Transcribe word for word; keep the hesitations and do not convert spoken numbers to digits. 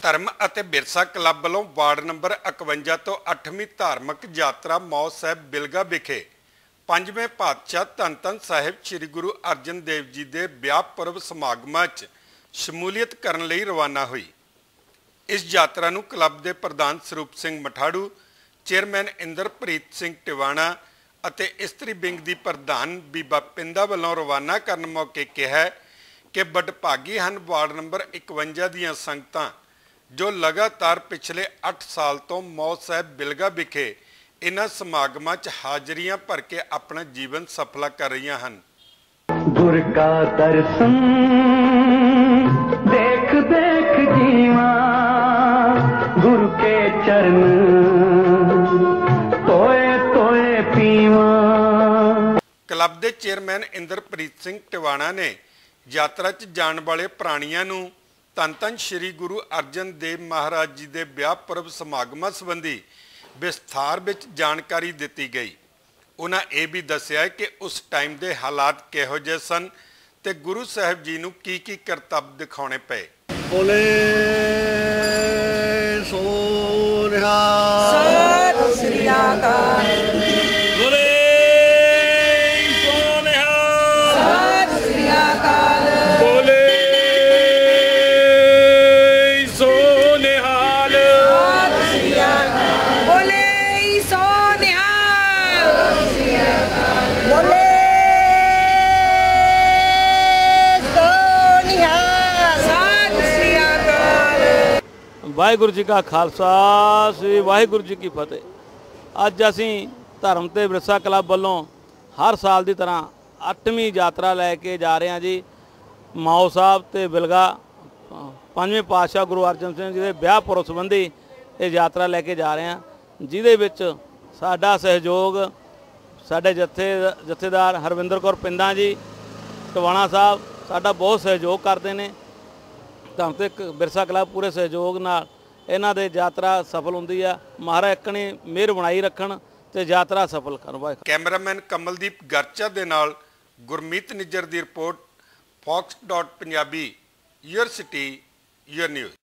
धर्म ਅਤੇ बिरसा क्लब ਵੱਲੋਂ वार्ड नंबर इकवंजा तो अठवीं धार्मिक यात्रा मौ साहिब बिलगा विखे पंजवें पातशाह धन धन साहिब श्री गुरु अर्जन देव जी के विआह पुरब समागमां च शमूलीयत करन लई रवाना हुई। इस यात्रा नूं क्लब के प्रधान स्वरूप सिंह मठाड़ू, चेयरमैन इंद्रप्रीत सिंह टिवाणा ਅਤੇ इस्त्री विंग की प्रधान बीबा पिंदा वालों रवाना करन मौके कहा कि वडभागी हैं वार्ड नंबर इकवंजा दीआं संगतां जो लगातार पिछले अठ साल तो मौ साहिब बिलगा विखे इन्हां समागमां च हाजरियां भर के अपना जीवन सफला कर रही हैं। गुर का दर्शन देख देख जीवा, गुरु के चरण तोए तोए पीवा। क्लब के चेयरमैन इंद्रप्रीत सिंह टिवाणा ने यात्रा च जाण वाले प्राणियां नूं धन धन श्री गुरु अर्जन देव महाराज जी के विआह पुरब समागमां संबंधी विस्तार विच जानकारी दी गई। उन्हां ये भी दस्सिया कि उस टाइम के हालात किहो जिहे सन ते गुरु साहिब जी नूं की की करतब दिखाने पे। बोले सो निहाल सत श्री अकाल, बोले सो निहाल सत श्री अकाल, बोले सो निहाल सत श्री अकाल, बोले सो निहाल, बोले सो निहाल, सत श्री अकाल। वाहिगुरु जी का खालसा श्री वाहिगुरु जी की फतेह। अज असी धर्म ते बिरसा क्लब वालों हर साल की तरह अठवीं यात्रा लैके जा रहे हैं जी। माओ साहब ते बिलगा पंजवें पातशाह गुरु अर्जन सिंह जी के विआह पुरब संबंधी ये यात्रा लैके जा रहे हैं, जिहदे विच साडा सहयोग साडे जथे जथेदार हरविंदर कौर पिंदा जी टवाणा साहब साडा बहुत सहयोग करते हैं। धर्म ते बिरसा क्लब पूरे सहयोग नाल इन्हां दे यात्रा सफल हुंदी आ। महाराज इकनी मेहर बनाई रखण ते यात्रा सफल करवाए। कैमरामैन कमलदीप गर्चा दे नाल गुरमीत निज्जर की report fox dot Punjabi your city your news.